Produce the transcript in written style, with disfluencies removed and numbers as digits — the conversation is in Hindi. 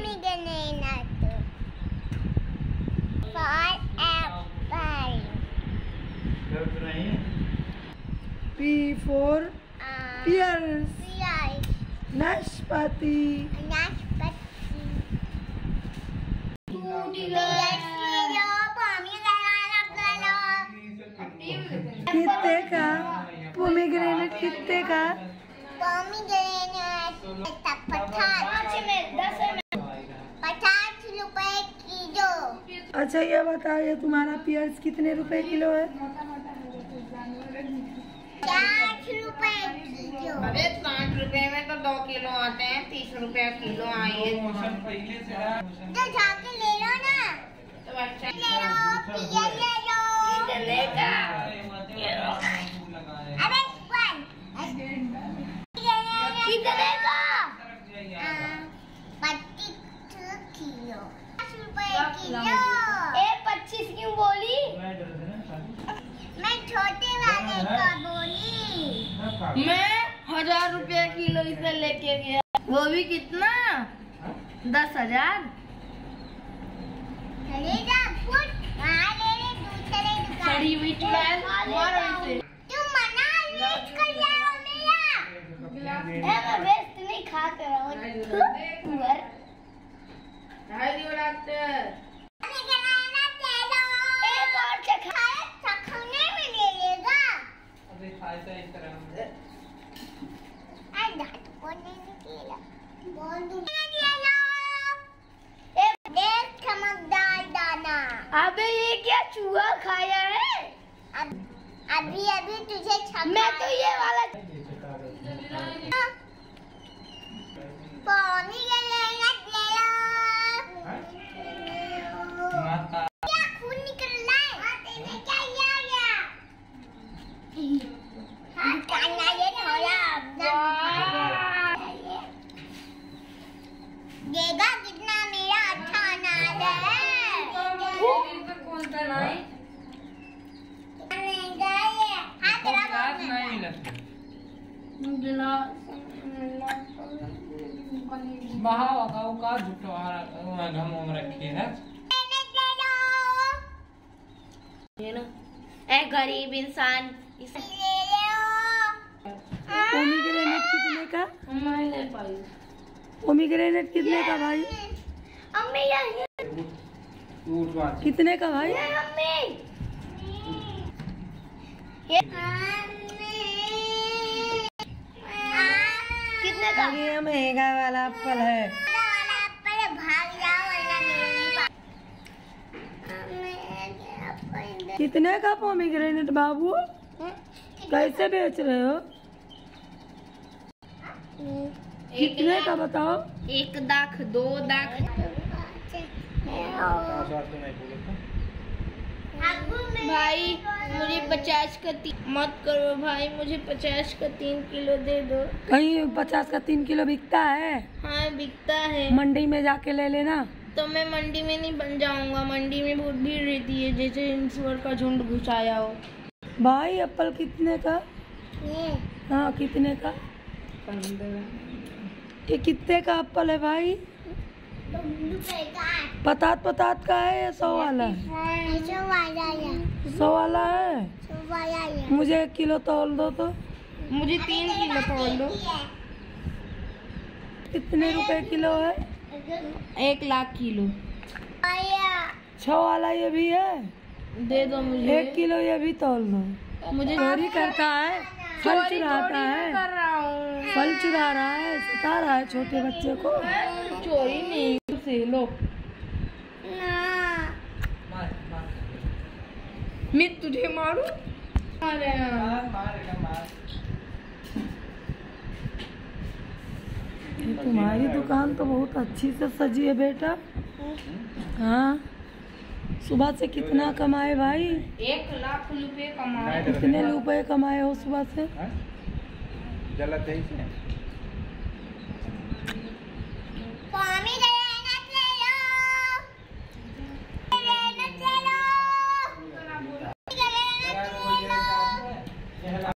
Pomegranate. For apple. P for pears. Pears. नाशपाती. नाशपाती. कितने का पोमेग्रेनेट? कितने का? पोमेग्रेनेट 50 रुपए किलो। अच्छा ये बताओ, ये तुम्हारा पियर्स कितने रुपए किलो है? 60 रुपए किलो। अरे 60 रुपए में तो 2 किलो आते हैं, 30 रुपए किलो आइए। तो जाके ले लो ना। तो अच्छा ले लो, पियर ले लो। कितने का? अरे वन। कितने का? 25 किलो। 50 रुपए किलो। 25 क्यों बोली? मैं छोटे वाले का बोली। मैं 1000 रुपया किलो इसे लेके गया, वो भी कितना? 10,000। चलेगा फुट वहाँ ले ले दूसरे दुकान। सड़ी हुई चुड़ैल मारो इसे। तू मना नहीं कर रहा मेरा। मैं वेस्ट नहीं खा कर रहा हूँ। एक और चखने में ले लेगा। दांत को नहीं निकलेगा। बोल दूँ। ले लो। एक चमकदार दाना। अबे ये क्या चूहा खाया है? अभी अभी तुझे मैं तो ये वाला पोमेग्रेनेट ले लो। क्या खून निकल रहा है? तेने क्या किया? कान्हा ये थोड़ा देगा कितना मेरा अच्छा अनाज है। कौन सा नहीं? का झूठो घम रखी है। ए गरीब इंसान पोमेग्रेनेट कितने का? मैं ले पाई। पोमेग्रेनेट कितने का भाई? अम्मी यही कितने का भाई? अम्मी कितने का? ये महंगा वाला एप्पल है। भाग जाओ वरना कितने का पोमेग्रेनेट बाबू? कैसे बेच रहे हो? कितने का बताओ? 1 दाख 2 दाख। भाई मुझे 50 का मत करो भाई, मुझे 50 का 3 किलो दे दो। कहीं 50 का 3 किलो बिकता है? हाँ बिकता है। मंडी में जाके ले लेना। तो मैं मंडी में नहीं बन जाऊंगा, मंडी में बहुत भीड़ रहती है, जैसे इंसवर का झुंड घुसाया हो। भाई एप्पल कितने का? हाँ कितने का? ये कितने का एप्पल है भाई? पतात का है या 100 वाला है? 100 वाला है। मुझे 1 किलो तौल दो तो। मुझे 3 किलो तोल दो। कितने रुपए किलो है? 1 लाख किलो 6 वाला ये भी है, दे दो मुझे। 1 किलो ये भी तौल दो। मुझे चोरी करता है, फल चुराता है, कर रहा हूँ। फल चुरा रहा है, सिखा रहा है छोटे बच्चे को। चोरी नहीं से लो। मैं तुझे मारू? अरे तुम्हारी दुकान तो बहुत अच्छी से सजी है बेटा। हाँ सुबह से कितना कमाए भाई? 1 लाख रुपए कमाए। कितने रुपए कमाए हो सुबह से? जला